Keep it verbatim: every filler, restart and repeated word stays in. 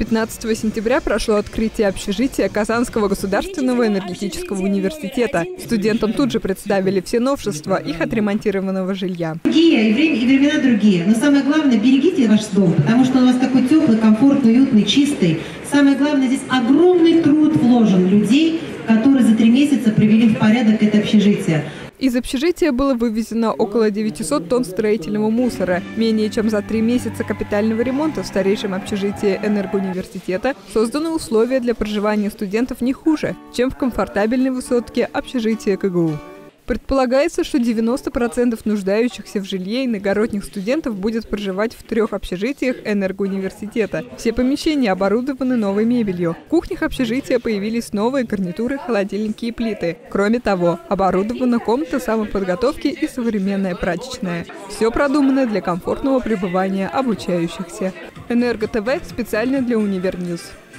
пятнадцатого сентября прошло открытие общежития Казанского государственного энергетического университета. Студентам тут же представили все новшества их отремонтированного жилья. Другие, и, время, и времена другие. Но самое главное, берегите ваш дом, потому что он у вас такой теплый, комфортный, уютный, чистый. Самое главное, здесь огромный труд вложен людей, которые за три месяца привели в порядок это общежитие. Из общежития было вывезено около девятисот тонн строительного мусора. Менее чем за три месяца капитального ремонта в старейшем общежитии Энергоуниверситета созданы условия для проживания студентов не хуже, чем в комфортабельной высотке общежития ка гэ у. Предполагается, что девяносто процентов нуждающихся в жилье иногородних студентов будет проживать в трех общежитиях Энергоуниверситета. Все помещения оборудованы новой мебелью. В кухнях общежития появились новые гарнитуры, холодильники и плиты. Кроме того, оборудована комната самоподготовки и современная прачечная. Все продумано для комфортного пребывания обучающихся. Энерго ТВ специально для Универньюз.